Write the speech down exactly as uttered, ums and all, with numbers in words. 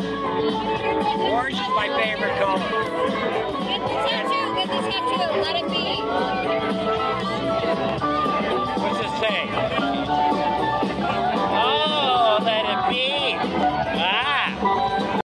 Orange is my favorite color. Get the tattoo, get the tattoo, let it be. What's it say?